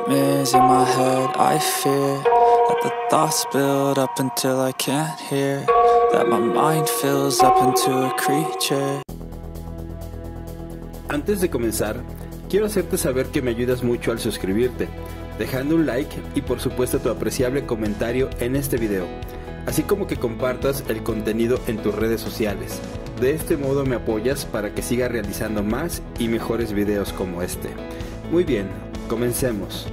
nightmares in my head, I fear that the thoughts build up until I can't hear, that my mind fills up into a creature. Antes de comenzar, quiero hacerte saber que me ayudas mucho al suscribirte, dejando un like y por supuesto tu apreciable comentario en este video, así como que compartas el contenido en tus redes sociales. De este modo me apoyas para que siga realizando más y mejores videos como este. Muy bien, comencemos.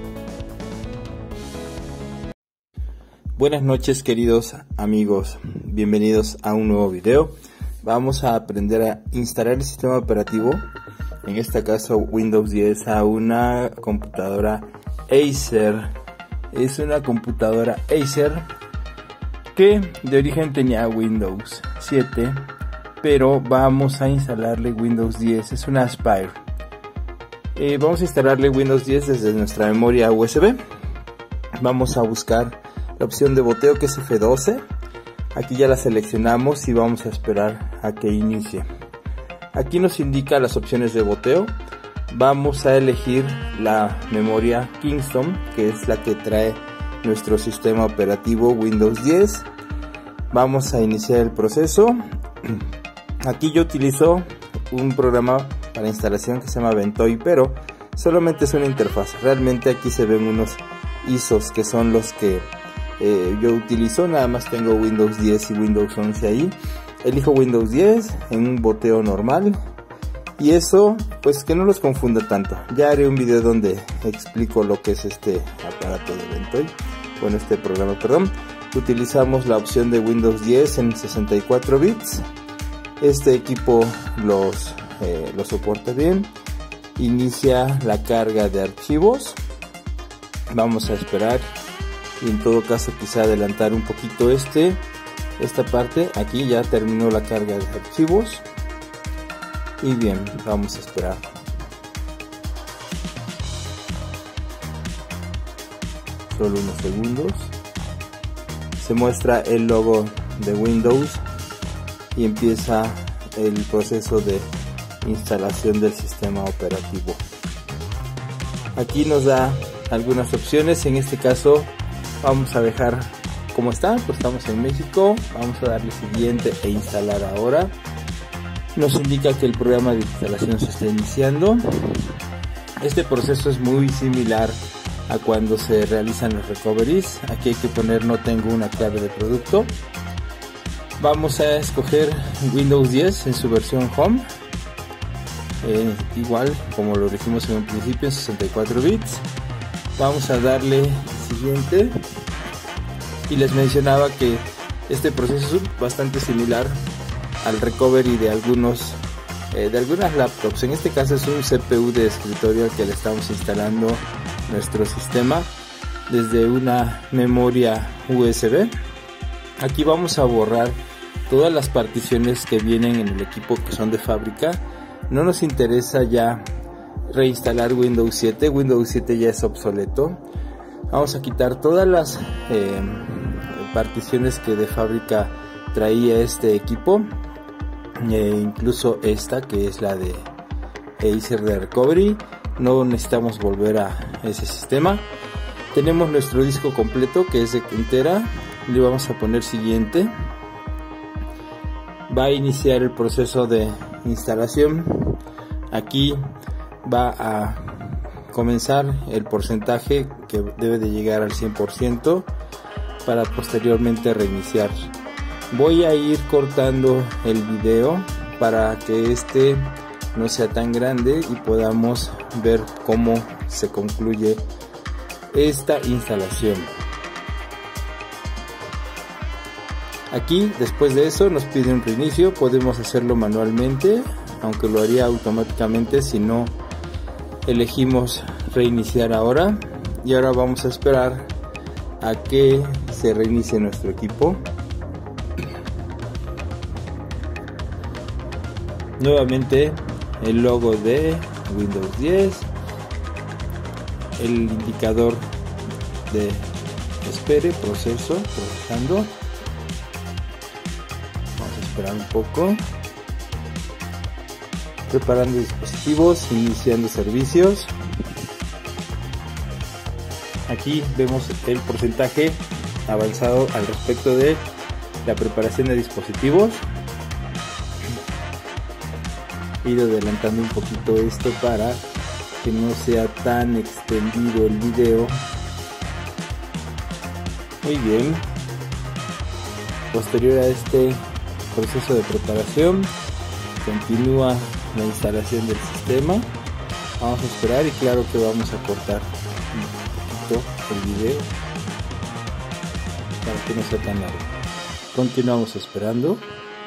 Buenas noches queridos amigos, bienvenidos a un nuevo video. Vamos a aprender a instalar el sistema operativo, en este caso Windows 10, a una computadora Acer. Es una computadora Acer que de origen tenía Windows 7, pero vamos a instalarle Windows 10, es una Aspire. Vamos a instalarle Windows 10 desde nuestra memoria USB. Vamos a buscar la opción de boteo, que es F12. Aquí ya la seleccionamos y vamos a esperar a que inicie. Aquí nos indica las opciones de boteo. Vamos a elegir la memoria Kingston, que es la que trae nuestro sistema operativo Windows 10. Vamos a iniciar el proceso. Aquí yo utilizo un programa para instalación que se llama Ventoy, pero solamente es una interfaz. Realmente aquí se ven unos ISOs que son los que yo utilizo. Nada más tengo Windows 10 y Windows 11 ahí. Elijo Windows 10 en un boteo normal, y eso pues que no los confunda tanto. Ya haré un video donde explico lo que es este aparato de Ventoy, bueno, este programa, perdón. Utilizamos la opción de Windows 10 en 64 bits. Este equipo lo soporta bien. Inicia la carga de archivos. Vamos a esperar, y en todo caso quizá adelantar un poquito esta parte. Aquí ya terminó la carga de archivos, y bien, vamos a esperar. Solo unos segundos. Se muestra el logo de Windows y empieza el proceso de instalación del sistema operativo. Aquí nos da algunas opciones. En este caso vamos a dejar como está, pues estamos en México. Vamos a darle siguiente e instalar ahora. Nos indica que el programa de instalación se está iniciando. Este proceso es muy similar a cuando se realizan los recoveries. Aquí hay que poner no tengo una clave de producto. Vamos a escoger Windows 10 en su versión Home, igual como lo dijimos en un principio, en 64 bits. Vamos a darle siguiente, y les mencionaba que este proceso es bastante similar al recovery de algunas laptops. En este caso es un CPU de escritorio al que le estamos instalando nuestro sistema desde una memoria USB. Aquí vamos a borrar todas las particiones que vienen en el equipo, que son de fábrica. No nos interesa ya reinstalar Windows 7. Windows 7 ya es obsoleto. Vamos a quitar todas las particiones que de fábrica traía este equipo, incluso esta que es la de Acer de Recovery. No necesitamos volver a ese sistema. Tenemos nuestro disco completo, que es de 1 tera. Le vamos a poner siguiente. Va a iniciar el proceso de instalación. Aquí va a comenzar el porcentaje que debe de llegar al 100% para posteriormente reiniciar. Voy a ir cortando el video para que este no sea tan grande y podamos ver cómo se concluye esta instalación. Aquí después de eso nos pide un reinicio. Podemos hacerlo manualmente, aunque lo haría automáticamente si no elegimos reiniciar ahora. Y ahora vamos a esperar a que se reinicie nuestro equipo. Nuevamente el logo de Windows 10, el indicador de espere, procesando. Vamos a esperar un poco. Preparando dispositivos, iniciando servicios. Aquí vemos el porcentaje avanzado al respecto de la preparación de dispositivos. He ido adelantando un poquito esto para que no sea tan extendido el video. Muy bien. Posterior a este proceso de preparación, continúa la instalación del sistema. Vamos a esperar y claro que vamos a cortar un poquito el video para que no sea tan largo. Continuamos esperando.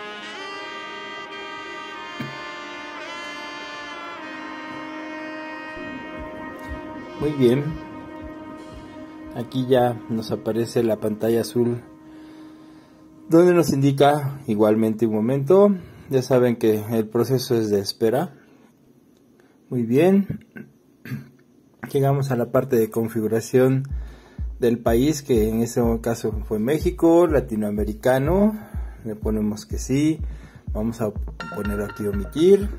Muy bien, aquí ya nos aparece la pantalla azul donde nos indica igualmente un momento. Ya saben que el proceso es de espera. Muy bien, llegamos a la parte de configuración del país, que en este caso fue México, latinoamericano. Le ponemos que sí, vamos a poner aquí omitir.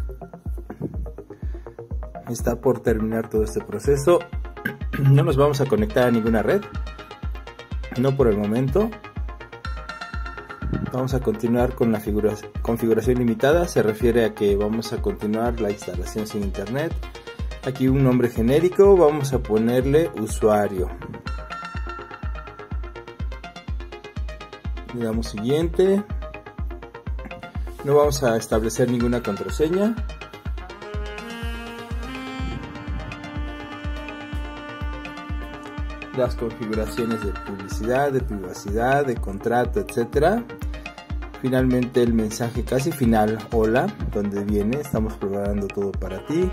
Está por terminar todo este proceso. No nos vamos a conectar a ninguna red, no por el momento. Vamos a continuar con la configuración limitada. Se refiere a que vamos a continuar la instalación sin internet. Aquí un nombre genérico, vamos a ponerle usuario. Le damos siguiente. No vamos a establecer ninguna contraseña. Las configuraciones de publicidad, de privacidad, de contrato, etcétera. Finalmente el mensaje casi final, hola, donde viene, estamos preparando todo para ti.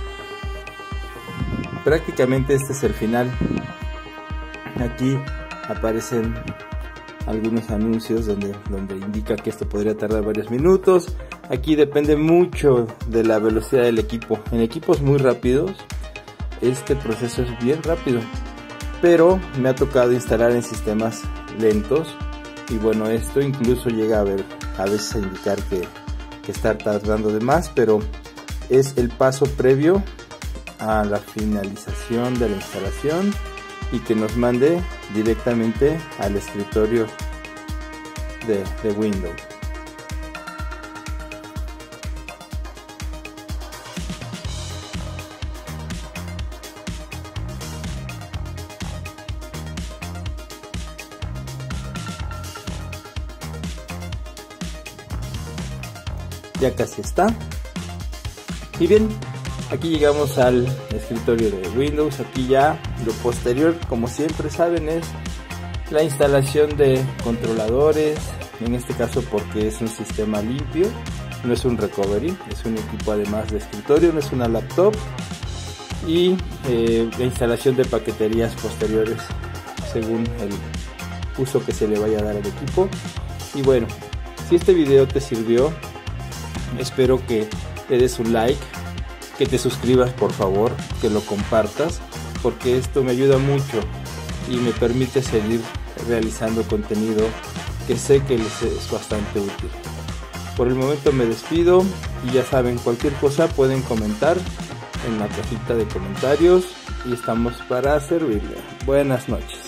Prácticamente este es el final. Aquí aparecen algunos anuncios donde indica que esto podría tardar varios minutos. Aquí depende mucho de la velocidad del equipo. En equipos muy rápidos este proceso es bien rápido, pero me ha tocado instalar en sistemas lentos y bueno, esto incluso llega a veces a indicar que está tardando de más, pero es el paso previo a la finalización de la instalación y que nos mande directamente al escritorio de Windows. Ya casi está. Y bien, aquí llegamos al escritorio de Windows. Aquí ya lo posterior, como siempre saben, es la instalación de controladores. En este caso porque es un sistema limpio, no es un recovery, es un equipo además de escritorio, no es una laptop. Y la instalación de paqueterías posteriores según el uso que se le vaya a dar al equipo. Y bueno, si este video te sirvió, espero que le des un like, que te suscribas por favor, que lo compartas, porque esto me ayuda mucho y me permite seguir realizando contenido que sé que les es bastante útil. Por el momento me despido y ya saben, cualquier cosa pueden comentar en la cajita de comentarios y estamos para servirle. Buenas noches.